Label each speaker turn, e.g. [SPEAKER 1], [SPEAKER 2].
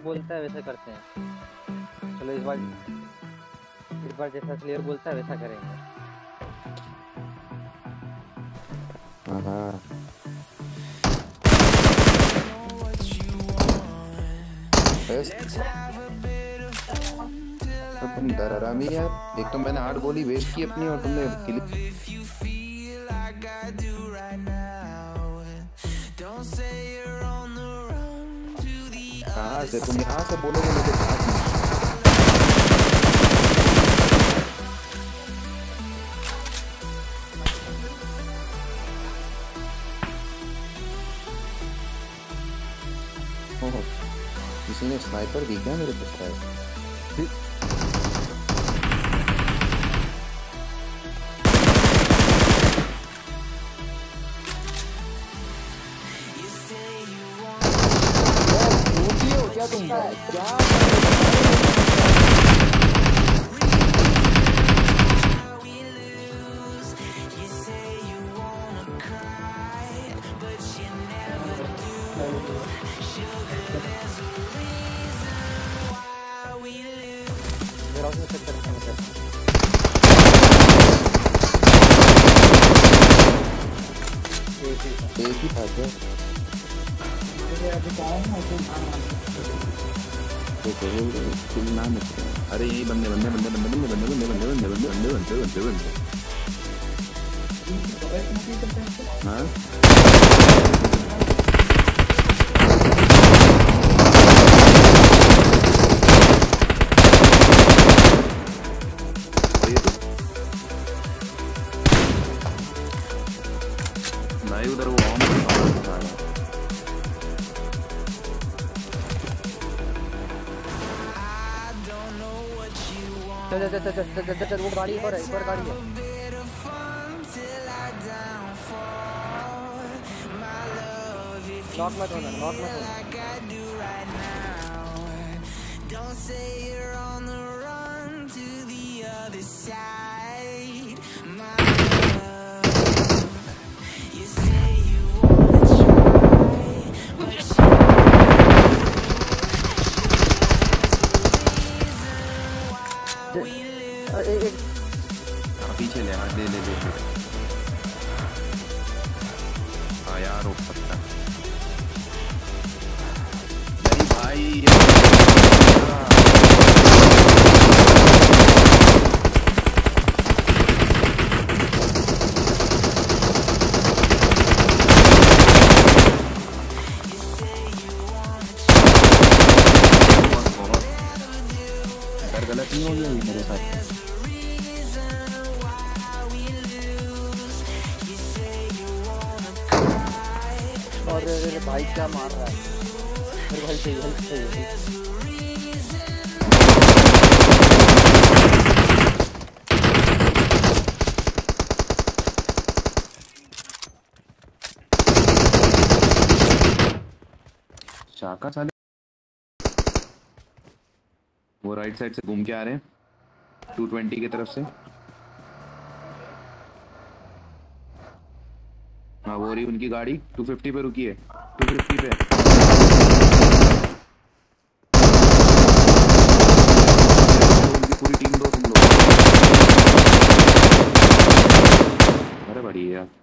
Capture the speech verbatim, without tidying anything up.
[SPEAKER 1] बोलता है वैसा करते हैं। चलो इस बार इस बार जैसा क्लियर बोलता है वैसा करेंगे।
[SPEAKER 2] हाँ तुम डरामी यार, एक तो मैंने आठ गोली वेस्ट की अपनी और तुमने किल। कहाँ से तुम यहाँ से बोलोगे मुझे कहाँ से? किसी ने स्नाइपर दी क्या मेरे पास है? क्या तुम क्या एक ही था क्या? अरे यही बंदे बंदे बंदे बंदे बंदे बंदे बंदे बंदे बंदे बंदे बंदे बंदे बंदे बंदे हाँ भाई उधर वो ऑन था।
[SPEAKER 1] चल चल चल चल चल चल वो गाड़ी पर है, एक और गाड़ी है। नॉक मत होना, नॉक मत होना।
[SPEAKER 2] पीछे ले हाँ ले ले ले हाँ यार रोक सकता नहीं भाई। गलत नहीं हो गया मेरे साथ।
[SPEAKER 1] और भाई क्या मार रहा है मेरे भाई, सही हेल्प चाहिए।
[SPEAKER 2] शाका साले वो राइट साइड से घूम के आ रहे हैं टू ट्वेंटी की तरफ से। हाँ वो रही उनकी गाड़ी टू फिफ्टी पे रुकी है, टू फिफ्टी पे। उनकी पूरी टीम दो तुम लोग। अरे बढ़िया।